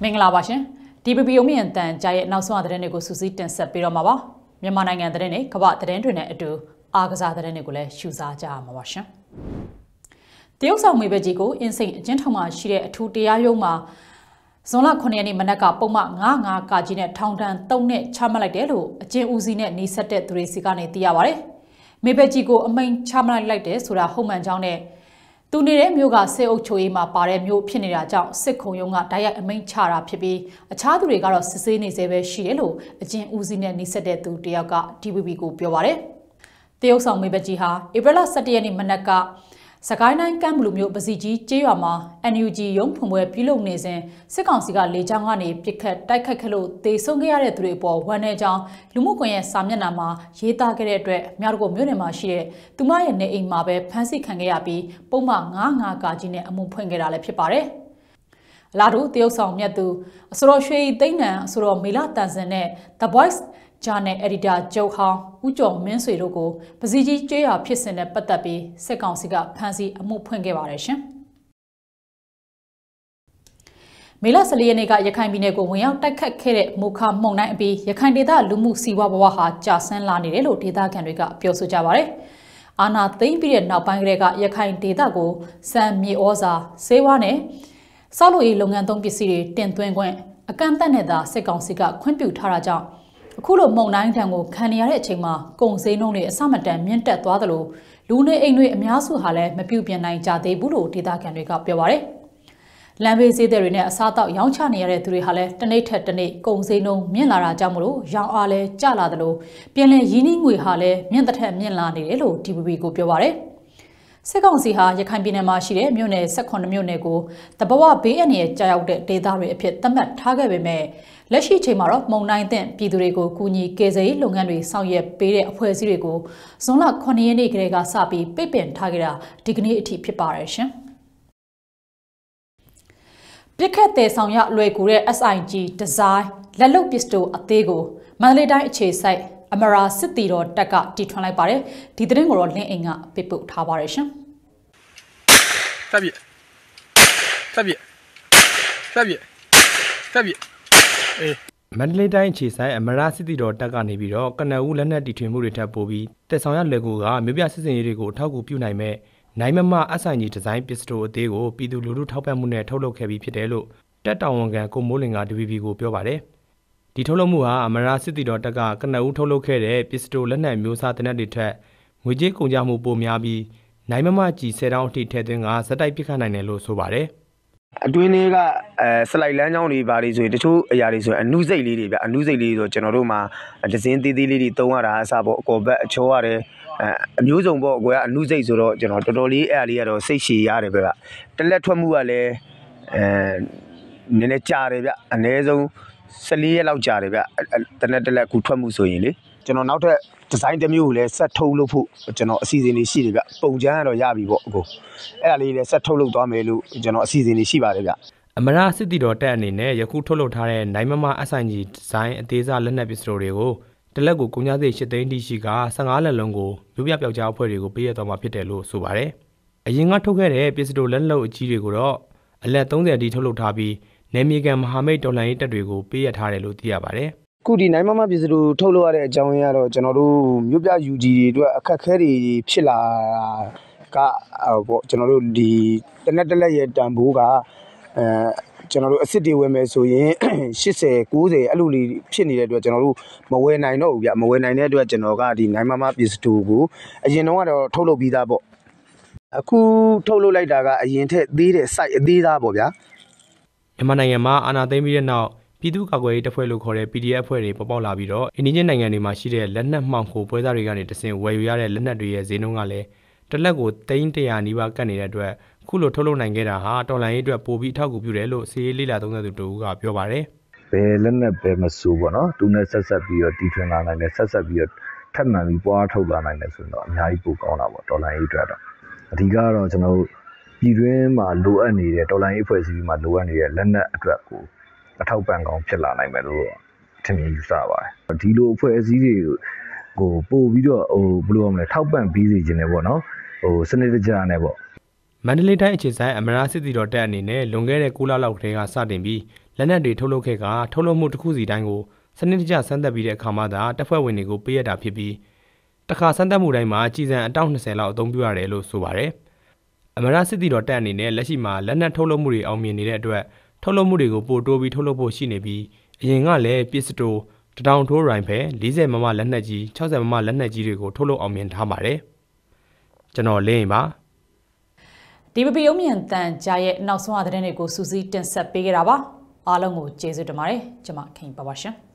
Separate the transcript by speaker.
Speaker 1: မင်္ဂလာပါရှင် DVB အမြင့်တန်ကြားရဲ့နောက်ဆုံးသတင်းတွေကိုစူးစီးတင်ဆက်ပေးတော့မှာပါမြန်မာနိုင်ငံသတင်းတွေကမ္ဘာသတင်းတွေနဲ့အတူအားကစားသတင်းတွေကိုလည်းရှုစားကြရမှာပါရှင်တရုတ်ဆောင်မေဘကြီးကိုအင်းစိန်အကျဉ်းထောင်မှာရှိတဲ့အထူးတရားရုံးမှာဇွန်လ9ရက်နေ့မနက်ကပုံမှန်95ကာကြီးနဲ့ထောင်ဒဏ်3နှစ်ချမှတ်လိုက်တယ်လို့အကျဉ်းဦးစီးနဲ့နှီးဆက်တဲ့သူတွေစီကနေသိရပါတယ်မေဘကြီးကိုအမိန့်ချမှတ်လိုက်တယ်ဆိုတာဟုတ်မှန်ကြောင်းနဲ့သူနေတဲ့မြို့ကစစ်အုပ်ချုပ်ရေးမှာပါတဲ့မြို့ဖြစ်နေတာကြောင့်စစ်ခုံရုံးကတိုက်ရိုက်အမိန့်ချတာဖြစ်ပြီးအခြားသူတွေကတော့စစ်ဆေးနေသေးပဲရှိတယ်လို့အကျဉ်းဦးစီးနဲ့နှိစက်တဲ့သူတယောက်က DVB ကိုပြောပါတယ်။တရုတ်ဆောင်မေဘကြီးဟာဧပြီလ17ရက်နေ့မနက်ကစကိုင်းတိုင်းကမ်းဘလူမျိုးပစီကြီးကျေးရွာမှာ NUG ရုံးဖွင့်ပွဲပြုလုပ်နေစဉ်စစ်ကောင်စီကလေကြောင်းကနေပစ်ခတ်တိုက်ခတ်ခဲ့လို့တေဆုံးခဲ့ရတဲ့သူတွေအပေါ်ဝမ်းနည်းကြောင်းလူမှုကွန်ရက်စာမျက်နှာမှာရေးသားခဲ့တဲ့အတွက်မြောက်တကုတ်မြို့နယ်မှာရှိတဲ့သူမရဲ့နေအိမ်မှာပဲဖမ်းဆီးခံခဲ့ရပြီးပုံမှန်95ကာကြီးနဲ့အမှုဖွင့်ခဲ့တာလည်းဖြစ်ပါတယ်။အလားတူတရုတ်ဆောင်မြတ်သူအစိုးရရွှေသိန်းနံအစိုးရမေလတန်စင်နဲ့ The Voice Journal Editor ကျုပ်ဟောင်းဦးကျော်မင်းဆွေတို့ကိုပစီကြီးကျေးရွာဖြစ်စဉ်နဲ့ပတ်သက်ပြီးစစ်ကောင်စီကဖမ်းဆီးအမှုဖွင့်ခဲ့ပါတယ်ရှင်။မေလ14ရက်နေ့ကရခိုင်ပြည်နယ်ကိုဝင်ရောက်တိုက်ခတ်ခဲ့တဲ့မုခမှုန်တိုင်းအပြီးရခိုင်ဒေသလူမှုစီးပွားဘဝဟာကျဆင်းလာနေတယ်လို့ဒေသခံတွေကပြောဆိုကြပါတယ်။အာဏာသိမ်းပြီးတဲ့နောက်ပိုင်းကတည်းကရခိုင်ဒေသကိုစံမြေဩဇာဆေးဝါးနဲ့ဆောက်လုပ်ရေးလုပ်ငန်းသုံးပစ္စည်းတွေတင်သွင်းခွင့်အကန့်အသတ်နဲ့သာစစ်ကောင်စီကခွင့်ပြုထားတာကြောင့်အခုလိုမုံတိုင်းတံကိုခံနေရတဲ့အချိန်မှာကုန်စည်နှုန်းတွေအဆမတန်မြင့်တက်သွားသလိုလူနေအိမ်တွေအများစုဟာလည်းမပြုတ်ပြင်နိုင်ကြသေးဘူးလို့ဒေသခံတွေကပြောပါတယ်။လမ်းဘေးဈေးတွေနဲ့အစားအသောက်ရောင်းချနေရတဲ့သူတွေဟာလည်းတစ်နေ့ထက်တစ်နေ့ကုန်စည်နှုန်းမြင့်လာတာကြောင့်မလို့ရောင်းအားလည်းကျလာသလိုပြည်လည်ရင်းနှီးငွေဟာလည်းမြင့်တစ်ထက်မြင့်လာနေတယ်လို့ DVB ကိုပြောပါတယ်။စစ်ကောင်စီဟာရခိုင်ပြည်နယ်မှာရှိတဲ့မြို့နယ်18မြို့နယ်ကိုတဘဝဘေးအန္တရာယ်ကြာရောက်တဲ့ဒေသတွေအဖြစ်သတ်မှတ်ထားခဲ့ပေမဲ့လက်ရှိချိန်မှာတော့မုံတိုင်းသင့်ပြည်သူတွေကိုကူညီကယ်ဆယ်ရေးလုပ်ငန်းတွေဆောင်ရွက်ပေးတဲ့အဖွဲ့အစည်းတွေကိုဇွန်လ9ရက်နေ့ကတည်းကစပြီးပိတ်ပင်ထားကြတာဒီကနေ့အထိဖြစ်ပါတယ်ရှင်။ပြစ်ခတ်တဲ့ဆောင်ရလွယ်ကူတဲ့ SIG Design လက်လုပ်ပစ္စတိုအသေးကိုမန္တလေးတိုင်းအခြေစိုက်အမရာစစ်တီတော်တက်ကတီထွန်လိုက်ပါတယ်ဒီသတင်းကိုတော့လင်းအိမ်ကပြပို့ထားပါတယ်ရှင်
Speaker 2: ဆက်ပြမန္တလေးတိုင်းအခြေဆိုင်အမရစစ်တီတော်တက်ကနေပြီးတော့ကနဦးလက်နက်တီထွင်မှုတွေထပ်ပို့ပြီးတက်ဆောင်ရလွယ်ကူကမြို့ပြစစ်စင်ရေးတွေကိုအထောက်အကူပြုနိုင်မဲ့နိုင်မမအဆိုင်ကြီးဒီဇိုင်းပစ္စတိုအသေးကိုပြည်သူလူထုထောက်ပံ့မှုနဲ့ထုတ်လုပ်ခဲ့ပြီးဖြစ်တယ်လို့တက်တောင်ဝန်ခံကိုမိုးလင်က DVB ကိုပြောပါတယ်ဒီထုတ်လုပ်မှုဟာအမရစစ်တီတော်တက်ကကနဦးထုတ်လုပ်ခဲ့တဲ့ပစ္စတိုလက်နက်မျိုးစားတနက်တွေထက်ငွေကြေးကုန်ကျမှုပိုများပြီးနိုင်မမကြီး10တောင်းအထိထည့်သွင်းကဇက်တိုက်ပစ်ခတ်နိုင်တယ်လို့ဆိုပါတယ်
Speaker 3: အတွင်းလေးကစလိုက်လမ်းကြောင်းတွေဘာတွေဆိုရင်တချို့အရာတွေဆိုရင်အနုစိတ်လေးတွေဗျအနုစိတ်လေးဆိုကျွန်တော်တို့မှာဒဇင်းသေးသေးလေးတွေတုံးရတာအစပေါ့အကော်ဘက်အချောရတယ်အမျိုးစုံပေါ့အကွယ်ကအနုစိတ်ဆိုတော့ကျွန်တော်တော်တော်လေးအဲ့အလေးကတော့စိတ်ရှည်ရတယ်ဗျတလက်ထွက်မှုကလည်းနည်းနည်းကြာတယ်ဗျအနည်းဆုံး14ရက်လောက်ကြာတယ်ဗျတနက်တလက်ကူထွက်မှုဆိုရင်လေကျွန်တော်နောက်ထပ်ဒီဇိုင်းတစ်မျိုးကိုလည်းဆက်ထုတ်လုပ်ဖို့ကျွန်တော်အစီအစဉ်လေးရှိတယ်ဗျပုံချမ်းကတော့ရပြီပေါ့အခုအဲ့ဒါလေးလည်းဆက်ထုတ်လုပ်သွားမယ်လို့ကျွန်တော်အစီအစဉ်လေးရှိပါတယ်ဗျ
Speaker 2: အမရစစ်တီတော်တက်အနေနဲ့ယခုထုတ်လုပ်ထားတဲ့နိုင်မမအဆိုင်ကြီးဒီဇိုင်းအသေးစားလက်နက်ပစ္စတိုတွေကိုတလက်ကိုကုန်ကျစရိတ်8သိန်းတိရှိက15လက်လုံးကိုမြို့ပြပျောက်ကြားအဖွဲ့တွေကိုပေးရတော့မှာဖြစ်တယ်လို့ဆိုပါတယ်အရင်ကထုတ်ခဲ့တဲ့ပစ္စတိုလက်လုံးအကြီးတွေကိုတော့အလက်30အထိထုတ်လုပ်ထားပြီးနယ်မြေကန်မဟာမိတ်တော်လှန်ရေးတပ်တွေကိုပေးရထားတယ်လို့သိရပါတယ်
Speaker 3: ခုဒီနိုင်မမပစ္စတိုထုတ်လုပ်ရတဲ့အကြောင်းရင်းကတော့ကျွန်တော်တို့မြို့ပြ UG တွေအတွက်အခက်ခဲတွေဖြစ်လာကပေါ့ကျွန်တော်တို့ဒီတနက်တလက်ရဲ့တန်ဖိုးကကျွန်တော်တို့အစ်စ်တွေဝယ်မယ်ဆိုရင်80 90အဲ့လိုလေးဖြစ်နေတဲ့အတွက်ကျွန်တော်တို့မဝယ်နိုင်တော့ဘူးဗျမဝယ်နိုင်တဲ့အတွက်ကျွန်တော်ကဒီနိုင်မမပစ္စတိုကိုအရင်တော့ကတော့ထုတ်လုပ်ပြီးသားပေါ့အခုထုတ်လုပ်လိုက်တာကအရင်ထက်သေးတဲ့ site အသေးသားပေါ့ဗျာ
Speaker 2: မြန်မာနိုင်ငံမှာအာဏာသိမ်းပြီးတဲ့နောက်ပြည်သူ့ကာကွယ်ရေးတပ်ဖွဲ့လို့ခေါ်တဲ့ PDF အဖွဲ့တွေပေါ်ပေါက်လာပြီးတော့အင်းကြီးနိုင်ငံတွေမှာရှိတဲ့လက်နက်မှောင်ခိုပွဲစားတွေကနေတဆင့်ဝယ်ယူရတဲ့လက်နက်တွေရဲ့ဈေးနှုန်းကလည်းတစ်လက်ကို300နီးပါးကတ်နေတဲ့အတွက်ခုလိုထုတ်လုပ်နိုင်ခဲ့တာဟာတော်လှန်ရေးအတွက်ပိုပြီးအထောက်အကူပြုတယ်လို့စီရေးလေးလာသုံးသပ်သူတို့ကပြောပါတယ်
Speaker 4: ဘယ်လက်နက်ပဲမစိုးပေါ့နော်သူနဲ့ဆက်ပြီးတော့တီထွင်လာနိုင်တယ်ဆက်ပြီးတော့ထပ်မှန်ပြီးပွားထုတ်လာနိုင်တယ်ဆိုတော့အများကြီးပိုကောင်းတာပေါ့တော်လှန်ရေးအတွက်တော့အဓိကတော့ကျွန်တော်တို့ပြည်တွင်းမှာလိုအပ်နေတဲ့တော်လှန်ရေးဖွဲ့စည်းမှာလိုအပ်နေတဲ့လက်နက်အတွက်ကိုအထောက်ပံ့ကောင်းဖြစ်လာနိုင်မယ်လို့ထင်မြင်ယူဆပါတယ်ဒီလိုအဖွဲ့အစည်းတွေကိုပို့ပြီးတော့ဘယ်လိုမလဲထောက်ပံ့ပေးစီခြင်းနဲ့ပေါ့နော်စနစ်တကျနဲ့ပေါ့
Speaker 2: မန္တလေးတိုင်းအခြေဆိုင်အမရစစ်တီတော်တက်အနေနဲ့လွန်ခဲ့တဲ့9လလောက်ကတည်းကစတင်ပြီးလက်နက်တွေထုတ်လုပ်ခဲ့ကထုတ်လုပ်မှုတစ်ခုစီတိုင်းကိုစနစ်တကျစမ်းသပ်ပြီးတဲ့အခါမှသာတပ်ဖွဲ့ဝင်တွေကိုပေးရတာဖြစ်ပြီးတခါစမ်းသပ်မှုတိုင်းမှာကြီးစံအတောက်20လောက်အသုံးပြုရတယ်လို့ဆိုပါတယ်။အမရစစ်တီတော်တပ်အနေနဲ့လက်ရှိမှာလက်နက်ထုတ်လုပ်မှုတွေအောင်မြင်နေတဲ့အတွက်ထုတ်လုပ်မှုတွေကိုပိုတိုးပြီးထုတ်လုပ်ဖို့ရှိနေပြီးအရင်ကလည်းပစ္စတို1000ထိုးရိုင်ဖယ်40မမလက်နက်ကြီး60မမလက်နက်ကြီးတွေကိုထုတ်လုပ်အောင်မြင်ထားပါတယ်။ကျွန်တော်လင်းရင်ပါ
Speaker 1: DVB ရုံမြင့်တန်ကြားရဲ့နောက်ဆုံးသတင်းတွေကိုစူးစီးတင်ဆက်ပေးခဲ့တာပါအားလုံးကိုကျေးဇူးတင်ပါတယ်ကျွန်မခင်ပါပါရှင်